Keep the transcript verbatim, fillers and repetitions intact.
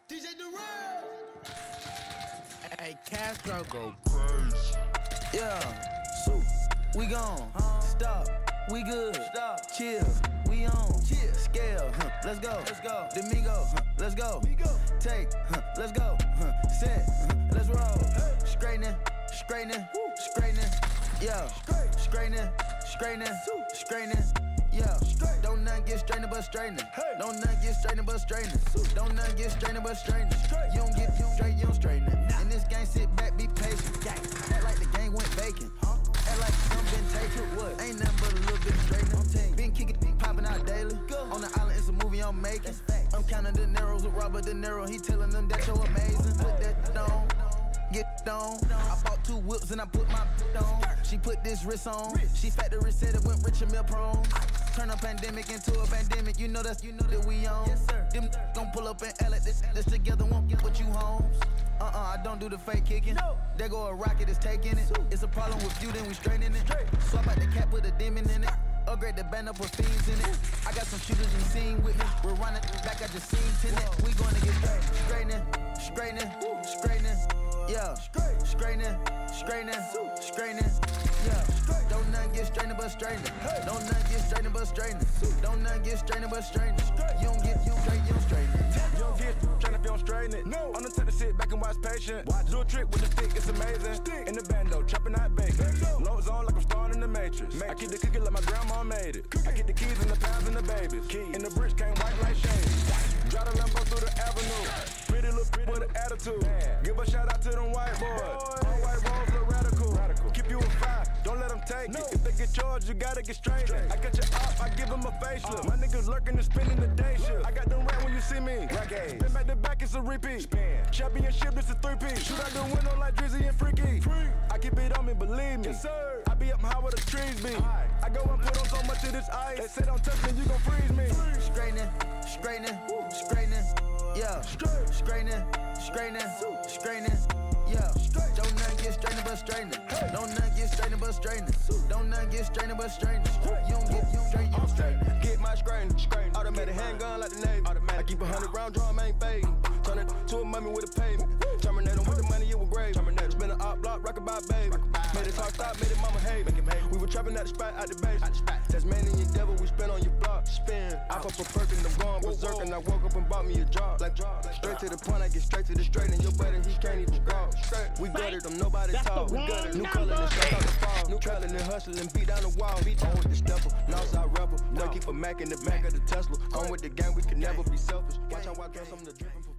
D J Durant. Hey, Castro go crazy. Yeah, so we gone. Huh? Stop, we good. Stop, chill, we on. Chill, scale, huh? Let's go. Let's go. Domingo, huh? Let's go. Migo. Take, huh? Let's go. Huh? Set, huh? Let's roll. Hey. Straightening, straightening, straightening. Yeah, straightening, straightening, straightening. Yeah, don't nothing get strained but straightening. Hey. Don't nothing get strained but straightening. Don't nothing get strained but straightening. You don't get you straight, you don't straighten it. Nah. In this game, sit back, be patient. Yeah. Act like the game went vacant. Huh? Act like some been taken. What? Ain't nothing but a little bit straightening. Been kicking, been popping out daily. Go. On the island, it's a movie I'm making. I'm counting the narrows with Robert De Niro. He telling them that you're amazing. Put that on. Get on. I bought two whips and I put my on. She put this wrist on. She factory said it went rich and meal prone. Turn a pandemic into a pandemic. You know that's you know that we on. Yes, sir. Them gon' pull up and L at this. This together won't get what you homes. Uh uh, I don't do the fake kicking. No. There go a rocket, it's taking it. It's a problem with you, then we straightening it. Swap out the cap, put a demon in it. Upgrade the band up with fiends in it. I got some shooters you seen with me. We're running back, I just seen tenant. We gonna get straight, straightening, straightening, straightening. Yeah, straightening, straightening, straightening. Yeah, don't nothing get strained but straightening. Don't nothing get strained but straightening. Don't nothing get strained but straightening. You don't get you straight, you don't straighten it. You don't get strained if you don't straighten it. No, I'm the type to sit back and watch patient. Watch. Do a trick with the stick, it's amazing. Stick. In the bando, chopping out bacon. Loads on like I'm starring in the Matrix. Matrix. I keep the cookie like my grandma made it. Cookie. I get the keys and the pounds and the babies. Keys. And the bricks came white like shades. Drive the Lambo through the avenue. Pretty little pretty with an attitude. Man. Give a shout out to them white boys. All white rolls look radical. radical. Keep you a fire, don't let them take no. it. If they get charged, you gotta get straight. straight. I got your up, I give them a facelift. Uh. My niggas lurking and spending the day shift. I got them rat when you see me. Spin back to back, it's a repeat. Spin. Championship, it's a three-piece. Shoot out the window like Drizzy and Freaky. Free. I keep it on me, believe me. Yes, sir. I be up high where the trees be. Aye. I go and put on so much of this ice. They say don't touch me, you gon' freeze me. Straightening, straightening, straightening. Yeah, straightening, straightening, straightening. Yeah, don't nothing get strained but straightening. Don't nothing get strained but straightening. Don't nothing get strained but straightening. You don't get you straight, you don't straighten. Get my straightening, straightening. Automatic handgun like the Navy. Automatic. I keep a hundred round drum, ain't fading. Turn it to a mummy with a pavement. Terminator with the money, it was grave. Terminator spin an op block, rock about baby. Made it car stop, made it mama hate. We were trapping at the spot, out the base. Tasmanian devil, we spin on your block. Spin. I fuck for perk and I'm going berserk, and I woke up and bought me a job. Like straight to the point, I get straight to the straight, and your buddy he can't even walk. We gutted them, nobody talk. We gutted new color and straight out the fall. New color and hustling, beat down the wall. Beat on with the stepper, Northside rebel. No keep a Mac in the back of the Tesla. On with the gang, we can never be selfish. Watch how I dress, I'm the dripping.